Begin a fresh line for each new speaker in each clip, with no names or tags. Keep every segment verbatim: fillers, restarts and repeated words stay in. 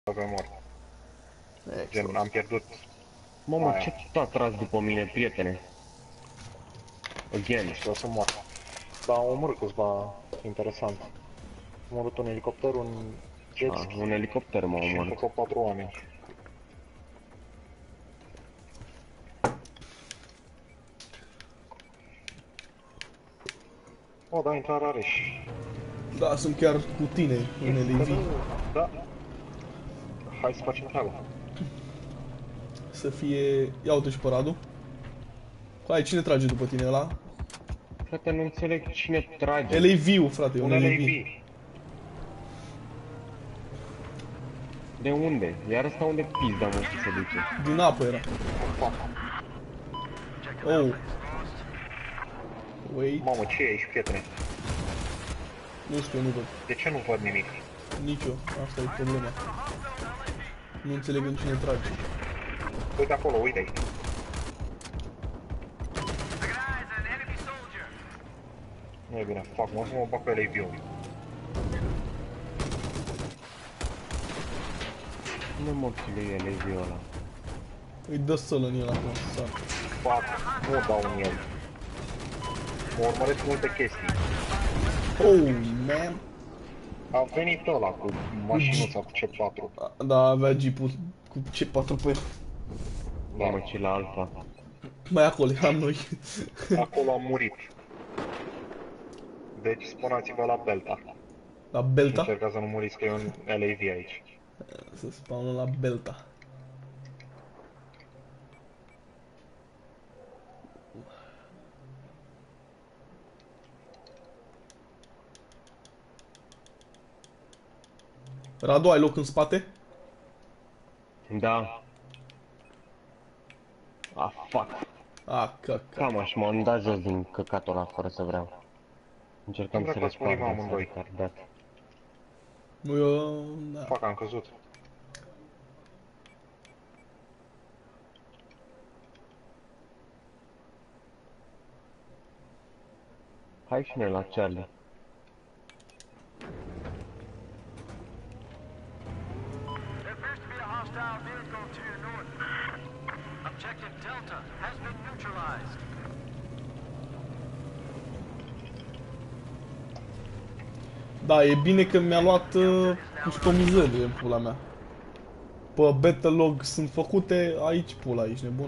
pe mort. Gen,
Excellent.
am pierdut.
Mamă,
Aia.
ce t-a tras după mine, prietene? Again.
Nu știu, o să mor. Dar am omorât câțiva interesant. Am omorât un elicopter, un jet
Ah,
ski
un elicopter m-a
și
omorât.
încă patru oameni. O, da, intrarea are și...
Da, sunt chiar cu tine în L A V.
Da. Hai să facem treaba.
Să fie... Ia uite și pe Radu. Hai, cine trage după tine ăla?
Frate, nu înțeleg cine trage.
L A V-ul, frate, un
Un
L A
L A
V.
V.
De unde? Iar ăsta unde pizda mă se duce?
Din apă era. Oh. Wait.
Mamă, ce e aici, prietene?
Nu știu, nu văd.
De ce nu văd nimic?
Nici eu. Asta e problema. Nu înțeleg în cine trage.
Uite acolo, uite aici. Nu e bine, fac, mă să mă bag pe L A V-ul.
Nu mă chile L A V-ul ăla.
Îi dă săl în el acum, sar.
Fac, nu dau în el. Mă urmăresc multe chestii.
Oh, man.
A venit ăla cu mașinuța cu C patru.
Da, avea jeepul cu C patru pe el.
Mamă, ce la alfa.
Mai acolo eram noi.
Acolo am murit. Deci spuneți-vă la Belta.
La Belta?
Încercați să nu muriți că e un L A V aici.
Să spawnă la Belta. Radu, ai loc în spate?
Da. Ah, fuck.
Ah, căcat.
Cam așa, m-am dat jos din căcatul ăla fără să vreau. Încercăm
Am
să
vrea că ați murit
respargem, s-a
amândoi.
retardat.
Nu eu... Da.
Fac, am căzut.
Hai și noi la Charlie.
There appears to be a hostile vehicle to your north. Objective Delta has been neutralized.
Da, e bine că mi-a luat uh, customizări în pula mea. Pe Battlelog sunt făcute, aici pula, ești nebun?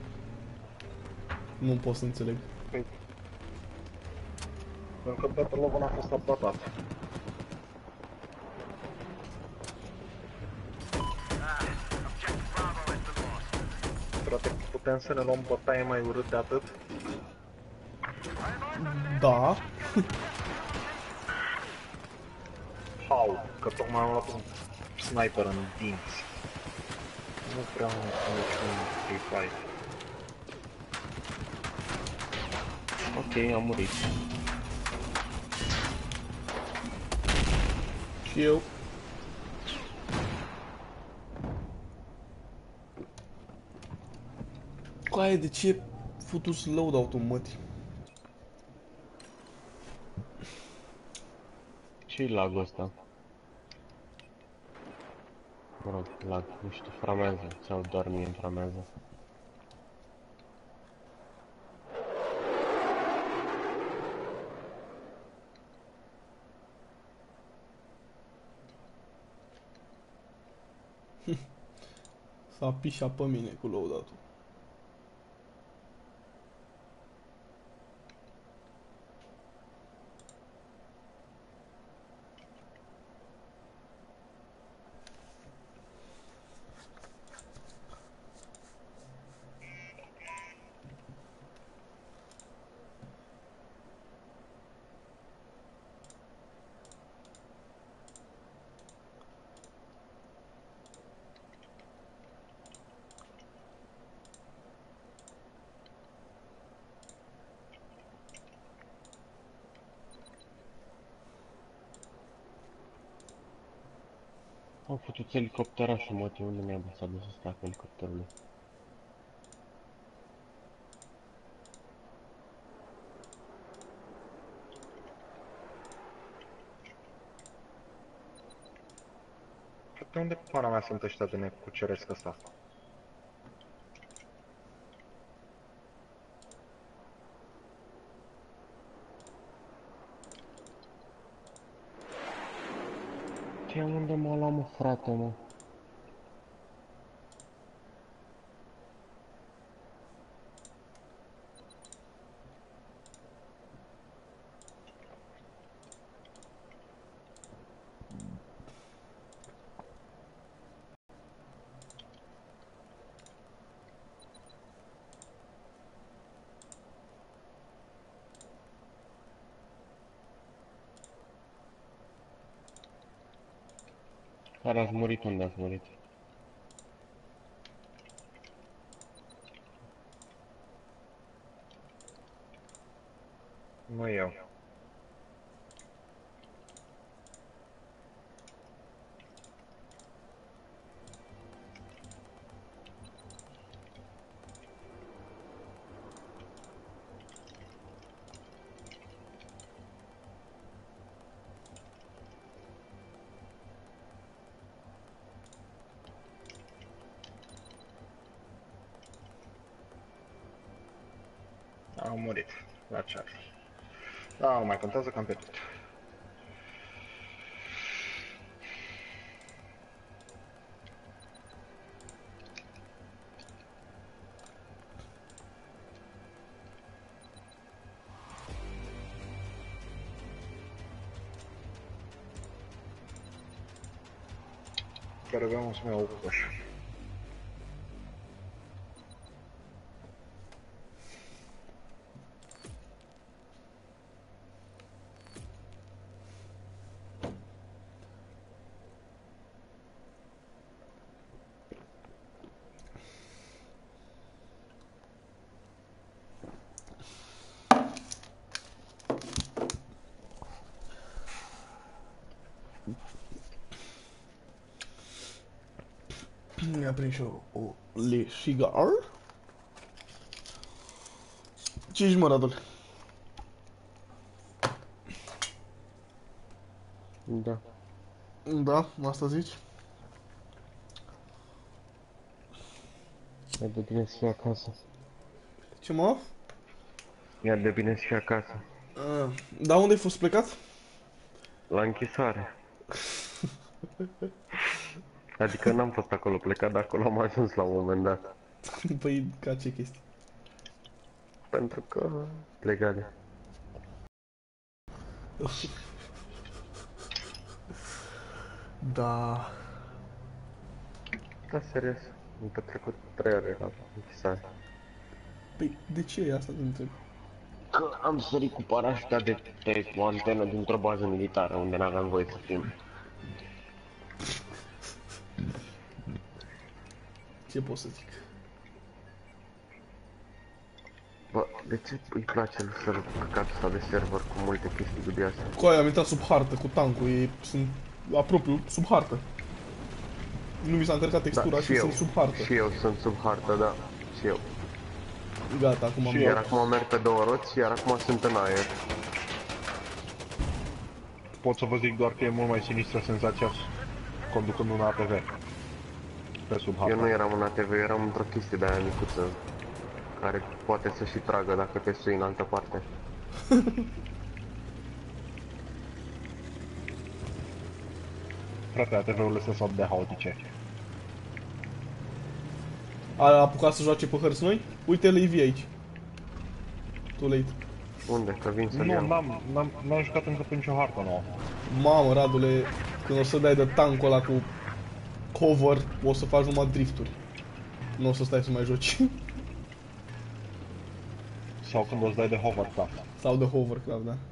Nu pot să înțeleg.
Păi... Pentru că Battle-Log a fost updatat. Frate, putem să ne luăm bătaie mai urât de atât?
Da.
How? Că tocmai am luat un sniper în dinți. Nu prea am niciun free fight.
Ok, am murit.
Și eu. Coaie, de ce futus loadout-ul, mătii?
Ce-i lag ăsta? Mă rog, lag, nu știu, framează, sau doar mie îmi framează.
S-a pișat pe mine cu loadout-ul.
Am făcut elicopterașul, mă, unde mi-a s-a dus ăsta cu elicopterul?
De unde pana mea sunt ăștia de necuceresc ăsta?
Ce unde m-a luat, mă, frate, mă? Care ați murit? Unde ați murit?
Nu eu. Am murit la Charlie. Da, nu mai contează că am pierdut. Chiar aveam să-mi iau o coșă.
Mi-a prins și o, o leșigar. Ce ești, mă, Radul?
Da.
Da, asta zici?
E de bine să fii acasă.
Ce, mă?
E de bine să fii acasă.
Uh, da, unde ai fost plecat?
La închisoare. Adică n-am fost acolo plecat, dar acolo am ajuns la un moment dat.
Păi, ca ce chestii?
Pentru că... legale.
Da.
Da, serios. Am petrecut trei ore la închisoare.
Păi, de ce e asta, te întreb?
Că am sărit cu parașuta de pe o antenă dintr-o bază militară unde n-aveam voie să fim.
Ce pot să zic?
Bă, de ce îi place lui să căcatul ăsta de server cu multe chestii dubioase?
Cu aia am intrat sub hartă, cu tancul, ei sunt apropiu, sub hartă. Nu mi s-a încărcat textura
Da,
și,
și
sunt
eu.
sub hartă.
Și eu sunt sub hartă, da. Și eu.
Gata, acum am
Iar
luat.
acum merg pe două roți, iar acum sunt în aer.
Pot să vă zic doar că e mult mai sinistră senzația conducând un A T V. Pe sub harta.
Eu nu eram în A T V, eram într-o chestie de aia micuță, care poate să și tragă dacă te sui în altă parte.
Frate, A T V-urile sunt sau de haotice.
A apucat să joace pe hărți noi? Uite Levi aici. Too late.
Unde? Că vin să-l
Nu,
iau.
n-am, n-am, n-am jucat încă pe nicio hartă nouă.
Mamă, Radule, când o să dai de tancul ăla cu cover, o să faci numai drifturi. Nu o să stai să mai joci.
Sau când o să dai de hovercraft.
Sau de hovercraft, da.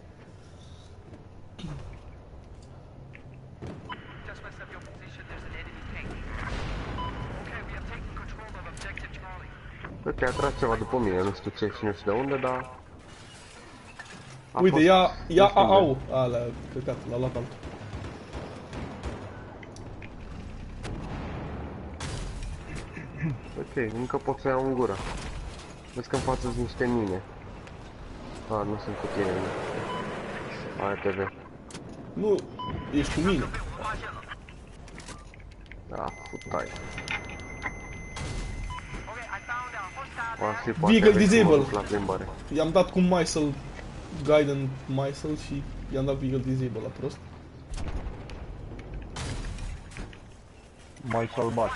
Just west of your position, there's an enemy tank. Okay, we have taken control of objective Charlie.
Uite, a tras ceva după mine, nu știu ce și nu știu de unde, dar... a
Uite,
fost
ia, ia
destul de-
A-au. Alea, căcat, l-a luat altul.
Ok, încă pot să iau în gură. Vezi că în față sunt niște mine. A, nu sunt cu tine, nu. A T V.
Nu, ești cu mine.
Da, putai.
Okay, I found a hostile.
Poate fi poate
Vehicle
vezi cum mă
disable.
duc la plimbare.
I-am dat cu Mysel, Gaiden Mysel și i-am dat vehicle disable la prost.
Mai sălbați.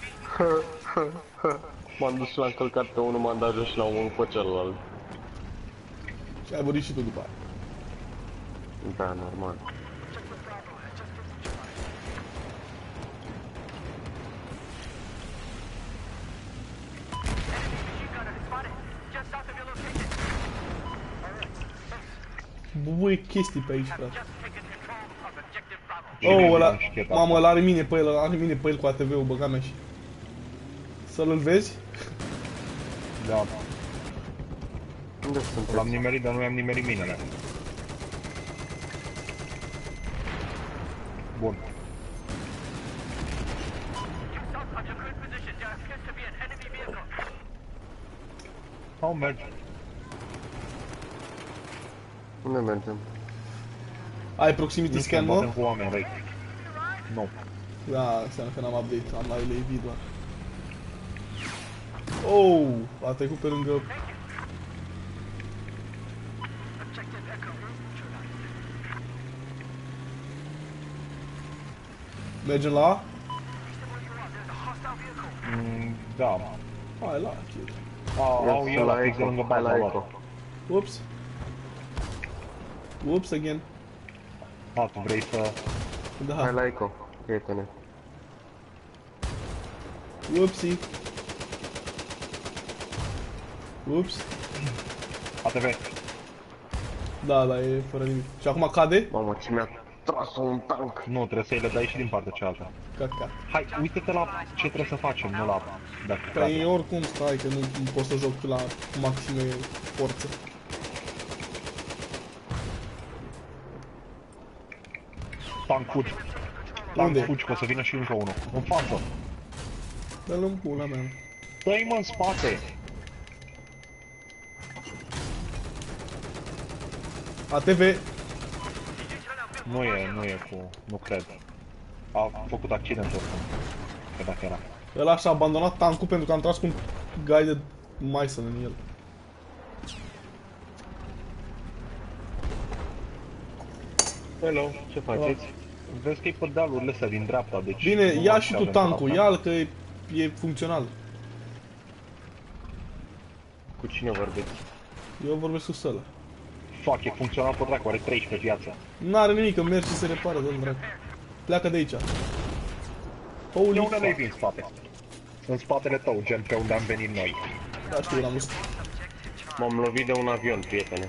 M-am dus și l-am călcat pe unul, m-am dat jos și l-am omorât pe celălalt.
Și ai murit și tu după aia.
Da, normal.
Just south of your location.
Băi, chestii pe aici, frate.
Just taken control of objective Bravo.
Oh, ăla,
Nu știu, da.
mamă, ăla are mine pe el, ăla are mine pe el cu A T V-ul, băga mea și... Să-l vezi?
Da,
Unde
l-am
sunteți?
nimerit, dar nu i-am nimerit minele. Bun.
South of your current position, there appears to be an enemy vehicle.
Sau mergi.
Unde mergem?
Ai proximity
Nu
scan,
suntem
mă?
cu oameni răi. Nu.
Da, înseamnă că n-am update, am la L A V doar. Oh, a trecut pe lângă...
Objective Echo neutralized.
Mergem la A?
East of where you are, there's a hostile vehicle.
Mm, da.
Hai la A, chiar.
Au, au,
Eu
el
sunt
la
la
fix de lângă
Eco, hai
baza
la
lor.
Eco.
Whoops. Whoops again.
A, tu vrei să...
Da,
Hai la Eco, prietene.
whoopsie. Whoops.
A T V.
Da, da, e fără nimic. Și acum cade?
Mamă, ce mi-a tras un tank.
Nu, trebuie să-i le dai și din partea cealaltă.
Caca.
Hai, uite-te la ce trebuie să facem, nu la... Dacă
Păi
cade.
oricum, stai că nu, nu pot să joc la maxime forță.
Tank fugi. Tank
Unde?
fugi, că o să vină și încă unul. În față.
Dă-l în pula mea.
Dă-i mă în spate.
A T V.
Nu e, nu e cu... nu cred. A făcut accident oricum. Că dacă era.
Ăla și-a abandonat tancul pentru că am tras cu un guided Mysel în el.
Hello, ce faceți? Vezi că e pe dealurile astea din dreapta, deci...
Bine,
nu
ia
mai
și
știu
tu
avem
tancul,
pe la
ia-l că e, e funcțional.
Cu cine vorbiți?
Eu vorbesc cu sălă.
Fuck, e funcțional pe dracu, are treisprezece viață.
N-are nimic, că merge și se repară, dă-l dracu. Pleacă de aici.
De
Holy
unde le-ai
fuck.
vin în spate? În spatele tău, gen pe unde am venit noi.
Da, știu, l-am văzut.
M-am lovit de un avion, prietene.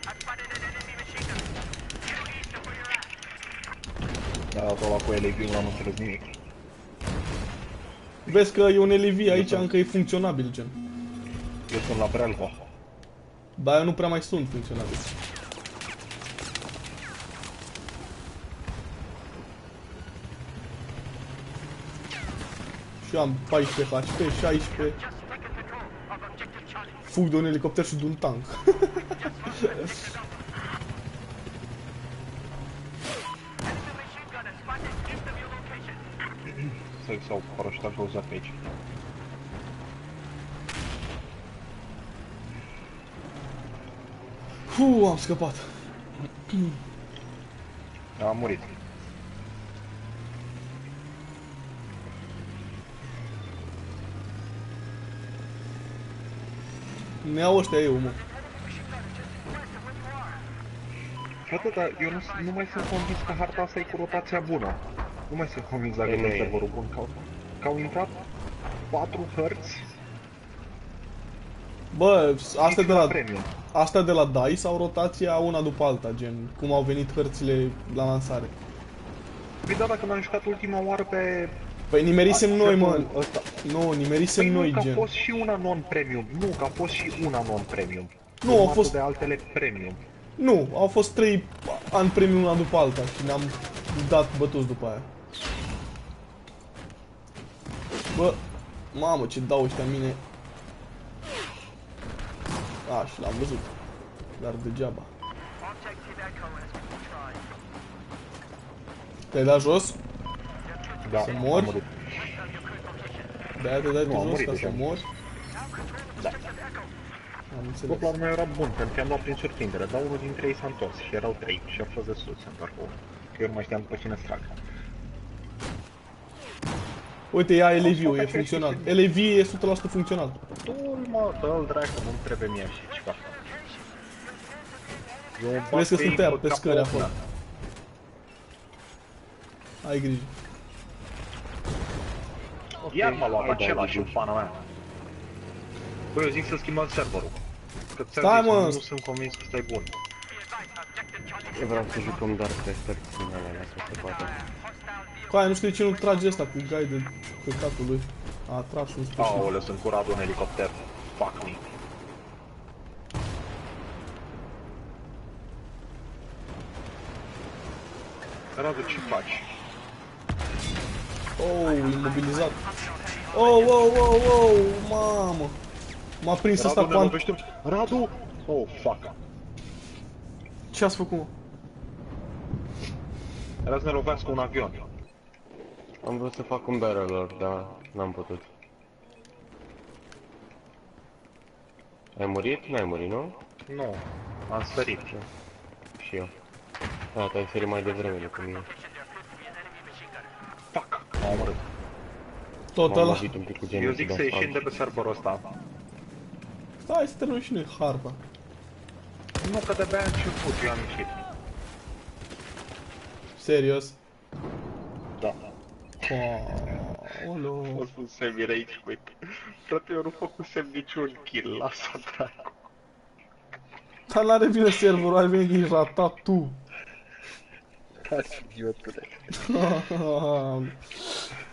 Dar ăla cu L A V nu am înțeles nimic.
Vezi că e un L V aici, încă e funcționabil, gen.
Eu sunt la Brelco.
Dar eu nu prea mai sunt funcționabil. Și eu am paisprezece H P, șaisprezece. Fug de un elicopter și de un tank.
Să s-au parașutat douăzeci pe aici.
Fu, am scăpat.
Am murit.
Ne iau ăștia eu, mă.
Frate, dar eu nu, nu mai sunt convins că harta asta e cu rotația bună. Nu mai sunt convins dacă
Ei, nu
e
e.
serverul bun. Că au, că au intrat patru hărți
Bă, astea de la,
premium.
astea de la DICE sau rotația una după alta, gen, cum au venit hărțile la lansare.
Păi da, dacă n-am jucat ultima oară pe...
Păi nimerisem noi, mă.
Ăsta.
Nu, nimerisem
Păi
noi,
nu, că a
gen.
fost și una non-premium. Nu, că a fost și una non-premium.
Nu, au
Urmată
fost-
de altele premium.
Nu, au fost trei ani premium una după alta și ne-am dat bătuți după aia. Bă, mamă, ce dau ăștia în mine. A, și l-am văzut. Dar degeaba. Te-ai dat jos?
Da,
Să mor?
am murit.
De-aia te dai
Nu,
tu
am
jos
murit
ca să
deja.
mori?
Da.
Am înțeles.
Scopul la meu era bun, pentru că am luat prin surprindere, dar unul dintre ei s-a întors și erau trei și a fost destul să întorc unul. Că eu nu mai știam pe cine să trag.
Uite, ia L A V-ul, e
Asta
funcțional.
e
L A V e o sută la sută funcțional.
Tu, mă, dă-l dracu, nu-mi trebuie mie și ceva. Eu mă
Vezi că
bat
sunt
ei
tăiat
pe
pe
capul
scări
ăla.
acolo. Ai grijă.
Iar m-a luat
hai,
același
dai,
în pana mea. Băi, eu zic să schimbăm serverul. Că
Stai,
ți-am zis,
mă!
nu sunt convins că ăsta e bun.
Eu vreau să jucăm Dark Crystal din alea, dacă se poate.
Coaie, nu știu de ce nu trage ăsta cu gai de căcatul lui. A tras un sfârșit.
Aoleu, sunt curat un elicopter. Fuck me. Radu, ce faci?
Oh, imobilizat. Oh, oh, oh, oh, mamă. M-a prins ăsta
Radu,
cu
ne
an...
lovește... Radu! Oh, fuck.
Ce ați făcut, mă?
Era să ne lovească un avion.
Am vrut să fac un barrel, dar n-am putut. Ai murit? N-ai murit, nu?
Nu, am sărit.
Și eu. Da, te-ai sărit mai devreme decât mine.
Fuck, m-am omorât.
Tot
M-am
ăla.
lovit un pic cu genul
Eu zic
de
să ieșim
asfalt.
de pe serverul ăsta.
Stai să terminăm și noi harta.
Nu, că de-abia a început, eu am ieșit.
Serios.
Da.
Aoleu.
O să semi-rage quit. Frate, eu nu făcusem niciun kill, lasă dracu.
Dar n-are bine serverul, ai venit din ratat tu.
Da, idiotule.